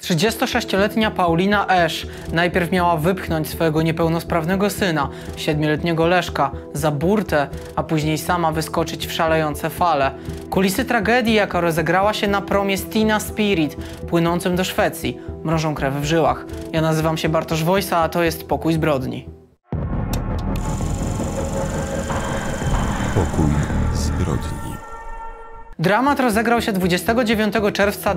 36-letnia Paulina Esz najpierw miała wypchnąć swojego niepełnosprawnego syna, 7-letniego Leszka, za burtę, a później sama wyskoczyć w szalejące fale. Kulisy tragedii, jaka rozegrała się na promie Stina Spirit, płynącym do Szwecji, mrożą krew w żyłach. Ja nazywam się Bartosz Wojsa, a to jest Pokój Zbrodni. Pokój Zbrodni. Dramat rozegrał się 29 czerwca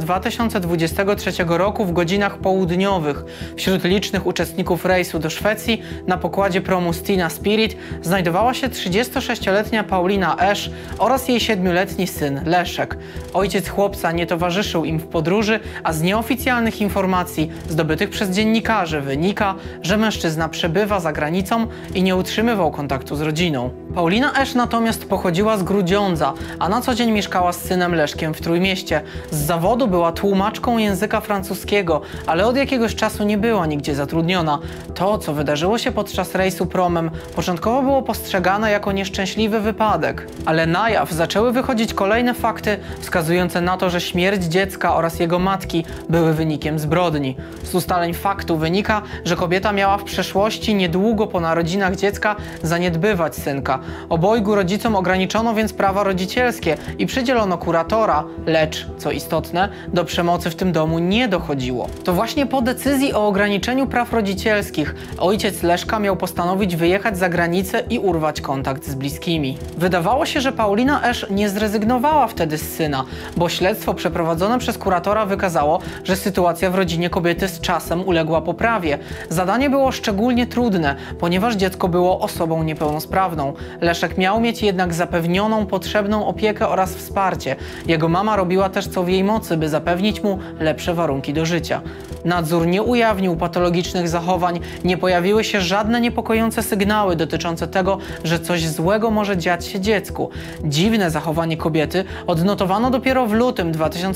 2023 roku w godzinach południowych. Wśród licznych uczestników rejsu do Szwecji na pokładzie promu Stina Spirit znajdowała się 36-letnia Paulina Esz oraz jej 7-letni syn Leszek. Ojciec chłopca nie towarzyszył im w podróży, a z nieoficjalnych informacji zdobytych przez dziennikarzy wynika, że mężczyzna przebywa za granicą i nie utrzymywał kontaktu z rodziną. Paulina Esz natomiast pochodziła z Grudziądza, a na co dzień mieszkała z synem Leszkiem w Trójmieście. Z zawodu była tłumaczką języka francuskiego, ale od jakiegoś czasu nie była nigdzie zatrudniona. To, co wydarzyło się podczas rejsu promem, początkowo było postrzegane jako nieszczęśliwy wypadek. Ale na jaw zaczęły wychodzić kolejne fakty wskazujące na to, że śmierć dziecka oraz jego matki były wynikiem zbrodni. Z ustaleń faktu wynika, że kobieta miała w przeszłości niedługo po narodzinach dziecka zaniedbywać synka. Obojgu rodzicom ograniczono więc prawa rodzicielskie i przydzielono kuratora, lecz, co istotne, do przemocy w tym domu nie dochodziło. To właśnie po decyzji o ograniczeniu praw rodzicielskich ojciec Leszka miał postanowić wyjechać za granicę i urwać kontakt z bliskimi. Wydawało się, że Paulina Esz nie zrezygnowała wtedy z syna, bo śledztwo przeprowadzone przez kuratora wykazało, że sytuacja w rodzinie kobiety z czasem uległa poprawie. Zadanie było szczególnie trudne, ponieważ dziecko było osobą niepełnosprawną. Leszek miał mieć jednak zapewnioną potrzebną opiekę oraz wsparcie. Jego mama robiła też co w jej mocy, by zapewnić mu lepsze warunki do życia. Nadzór nie ujawnił patologicznych zachowań, nie pojawiły się żadne niepokojące sygnały dotyczące tego, że coś złego może dziać się dziecku. Dziwne zachowanie kobiety odnotowano dopiero w lutym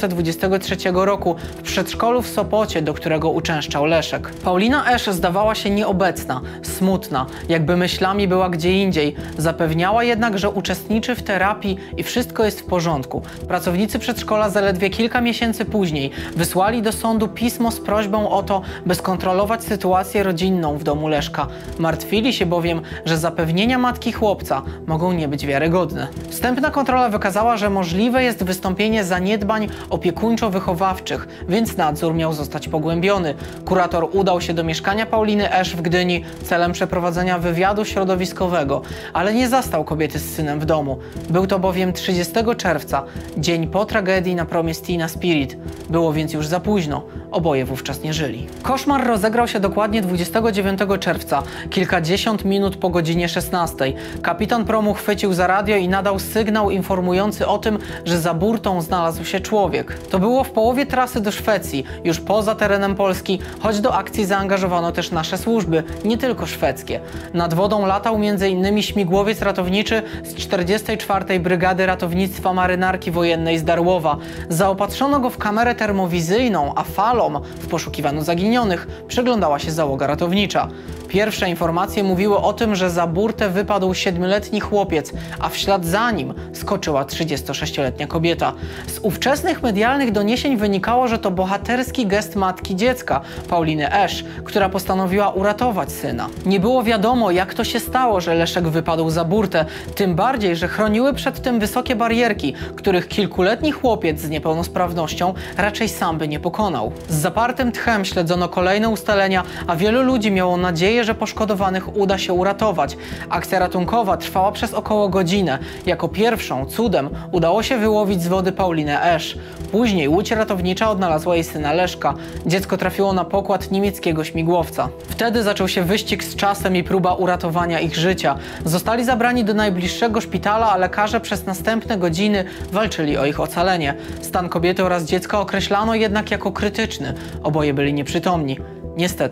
2023 roku w przedszkolu w Sopocie, do którego uczęszczał Leszek. Paulina Esz zdawała się nieobecna, smutna, jakby myślami była gdzie indziej. Zapewniała jednak, że uczestniczy w terapii i wszystko jest w porządku. Pracownicy przedszkola zaledwie kilka miesięcy później wysłali do sądu pismo z prośbą o to, by skontrolować sytuację rodzinną w domu Leszka. Martwili się bowiem, że zapewnienia matki chłopca mogą nie być wiarygodne. Wstępna kontrola wykazała, że możliwe jest wystąpienie zaniedbań opiekuńczo-wychowawczych, więc nadzór miał zostać pogłębiony. Kurator udał się do mieszkania Pauliny Esz w Gdyni celem przeprowadzenia wywiadu środowiskowego, ale nie zastał kobiety z synem w domu. Był to bowiem 30 czerwca, dzień po tragedii na promie Stina Spirit. Było więc już za późno. Oboje wówczas nie żyli. Koszmar rozegrał się dokładnie 29 czerwca, kilkadziesiąt minut po godzinie 16. Kapitan promu chwycił za radio i nadał sygnał informujący o tym, że za burtą znalazł się człowiek. To było w połowie trasy do Szwecji, już poza terenem Polski, choć do akcji zaangażowano też nasze służby, nie tylko szwedzkie. Nad wodą latał m.in. śmigłowiec ratowniczy z 44. Brygady Ratownictwa Marynarki Wojennej z Darłowa. Zaopatrzono go w kamerę termowizyjną, a falom w poszukiwaniu zaginionych przyglądała się załoga ratownicza. Pierwsze informacje mówiły o tym, że za burtę wypadł 7-letni chłopiec, a w ślad za nim skoczyła 36-letnia kobieta. Z ówczesnych medialnych doniesień wynikało, że to bohaterski gest matki dziecka, Pauliny Esz, która postanowiła uratować syna. Nie było wiadomo, jak to się stało, że Leszek wypadł za burtę, tym bardziej, że chroniły przed tym wysokie barierki, których kilkuletni chłopiec z niepełnosprawnością raczej sam by nie pokonał. Z zapartym tchem śledzono kolejne ustalenia, a wielu ludzi miało nadzieję, że poszkodowanych uda się uratować. Akcja ratunkowa trwała przez około godzinę. Jako pierwszą, cudem, udało się wyłowić z wody Paulinę Esz. Później łódź ratownicza odnalazła jej syna Leszka. Dziecko trafiło na pokład niemieckiego śmigłowca. Wtedy zaczął się wyścig z czasem i próba uratowania ich życia. Zostali zabrani do najbliższego szpitala, a lekarze przez następne godziny walczyli o ich ocalenie. Stan kobiety oraz dziecka określano jednak jako krytyczny. Oboje byli nieprzytomni. Niestety,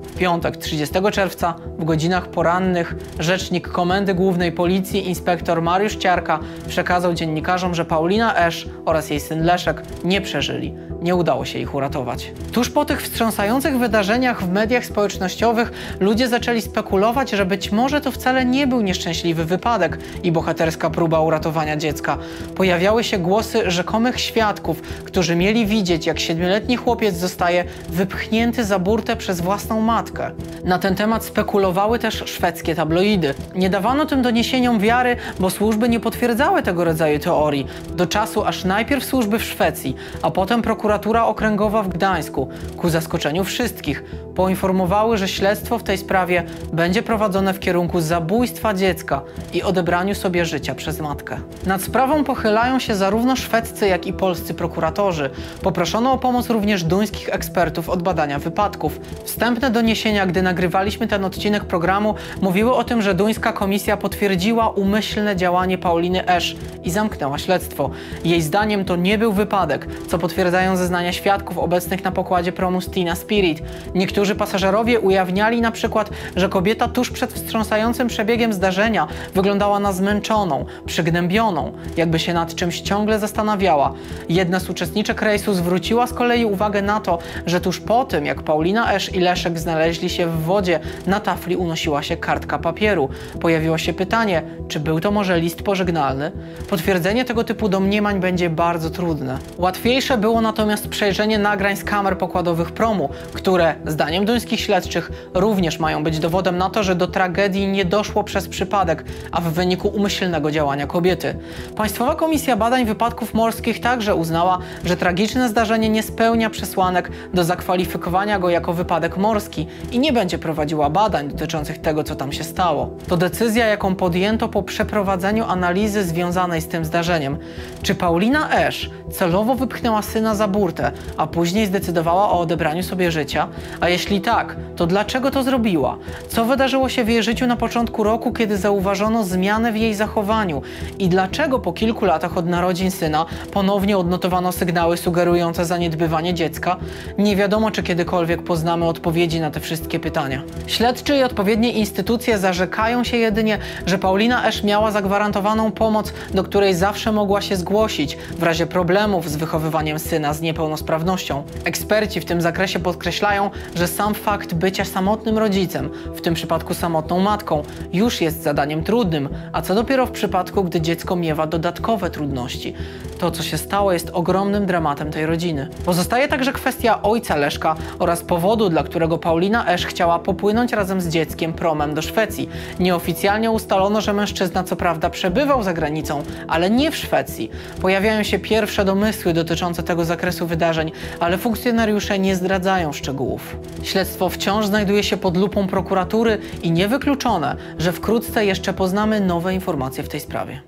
W piątek, 30 czerwca, w godzinach porannych, rzecznik Komendy Głównej Policji inspektor Mariusz Ciarka przekazał dziennikarzom, że Paulina Esz oraz jej syn Leszek nie przeżyli. Nie udało się ich uratować. Tuż po tych wstrząsających wydarzeniach w mediach społecznościowych ludzie zaczęli spekulować, że być może to wcale nie był nieszczęśliwy wypadek i bohaterska próba uratowania dziecka. Pojawiały się głosy rzekomych świadków, którzy mieli widzieć, jak 7-letni chłopiec zostaje wypchnięty za burtę przez własną matkę. Na ten temat spekulowały też szwedzkie tabloidy. Nie dawano tym doniesieniom wiary, bo służby nie potwierdzały tego rodzaju teorii. Do czasu aż najpierw służby w Szwecji, a potem prokuratura okręgowa w Gdańsku, ku zaskoczeniu wszystkich, poinformowały, że śledztwo w tej sprawie będzie prowadzone w kierunku zabójstwa dziecka i odebraniu sobie życia przez matkę. Nad sprawą pochylają się zarówno szwedzcy, jak i polscy prokuratorzy. Poproszono o pomoc również duńskich ekspertów od badania wypadków. Wstępne doniesienia, gdy nagrywaliśmy ten odcinek programu, mówiły o tym, że duńska komisja potwierdziła umyślne działanie Pauliny Esz i zamknęła śledztwo. Jej zdaniem to nie był wypadek, co potwierdzają zeznania świadków obecnych na pokładzie promu Stina Spirit. Niektórzy pasażerowie ujawniali na przykład, że kobieta tuż przed wstrząsającym przebiegiem zdarzenia wyglądała na zmęczoną, przygnębioną, jakby się nad czymś ciągle zastanawiała. Jedna z uczestniczek rejsu zwróciła z kolei uwagę na to, że tuż po tym, jak Paulina Esz i Leszek znaleźli się w wodzie, na tafli unosiła się kartka papieru. Pojawiło się pytanie, czy był to może list pożegnalny? Potwierdzenie tego typu domniemań będzie bardzo trudne. Łatwiejsze było natomiast przejrzenie nagrań z kamer pokładowych promu, które, zdaniem duńskich śledczych, również mają być dowodem na to, że do tragedii nie doszło przez przypadek, a w wyniku umyślnego działania kobiety. Państwowa Komisja Badań Wypadków Morskich także uznała, że tragiczne zdarzenie nie spełnia przesłanek do zakwalifikowania go jako wypadek morski i nie będzie prowadziła badań dotyczących tego, co tam się stało. To decyzja, jaką podjęto po przeprowadzeniu analizy związanej z tym zdarzeniem. Czy Paulina Esz celowo wypchnęła syna za burtę, a później zdecydowała o odebraniu sobie życia? A jeśli tak, to dlaczego to zrobiła? Co wydarzyło się w jej życiu na początku roku, kiedy zauważono zmianę w jej zachowaniu? I dlaczego po kilku latach od narodzin syna ponownie odnotowano sygnały sugerujące zaniedbywanie dziecka? Nie wiadomo, czy kiedykolwiek poznamy odpowiedzi na te wszystkie pytania. Śledczy i odpowiednie instytucje zarzekają się jedynie, że Paulina Esz miała zagwarantowaną pomoc, do której zawsze mogła się zgłosić w razie problemów z wychowywaniem syna z niepełnosprawnością. Eksperci w tym zakresie podkreślają, że sam fakt bycia samotnym rodzicem, w tym przypadku samotną matką, już jest zadaniem trudnym, a co dopiero w przypadku, gdy dziecko miewa dodatkowe trudności. To, co się stało, jest ogromnym dramatem tej rodziny. Pozostaje także kwestia ojca Leszka oraz powodu, dla którego Paulina Esz chciała popłynąć razem z dzieckiem promem do Szwecji. Nieoficjalnie ustalono, że mężczyzna co prawda przebywał za granicą, ale nie w Szwecji. Pojawiają się pierwsze domysły dotyczące tego zakresu wydarzeń, ale funkcjonariusze nie zdradzają szczegółów. Śledztwo wciąż znajduje się pod lupą prokuratury i niewykluczone, że wkrótce jeszcze poznamy nowe informacje w tej sprawie.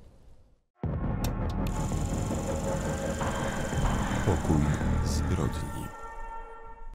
Pokój zbrodni.